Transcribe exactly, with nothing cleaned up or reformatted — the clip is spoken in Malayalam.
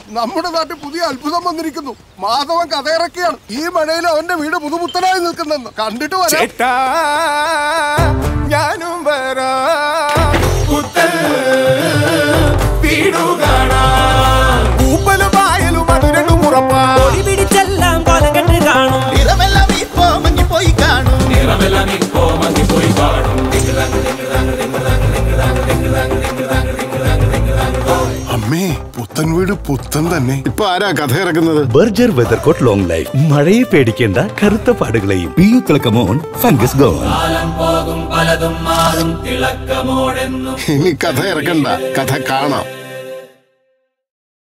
നമ്മുടെ നാട്ടിൽ പുതിയ അത്ഭുതം വന്നിരിക്കുന്നു. മാധവൻ കഥയിറക്കിയാണ്. ഈ മഴയിൽ അവന്റെ വീട് പുതുപുത്തനായി നിൽക്കുന്നെന്ന് കണ്ടിട്ട് വരാം. ഞാനും പിടിച്ചെല്ലാം കോലം കെട്ട് കാണും. നിറമെല്ലാം ഇപ്പോ മങ്ങിപ്പോയി കാണും. നിറമെല്ലാം ഇപ്പോ മങ്ങിപ്പോയി കാണും. അമ്മേ, പുത്തൻ വീട് പുത്തൻ തന്നെ. ഇപ്പൊ ആരാ കഥ ഇറക്കുന്നത്? Berger weathercoat long life. മഴയെ പേടിക്കേണ്ട കറുത്ത പാടുകളെയും. പി യു തിളക്കമോൻ ഫംഗസ് ഗോൺ. ഇനി കഥ ഇറക്കണ്ട, കഥ കാണാം.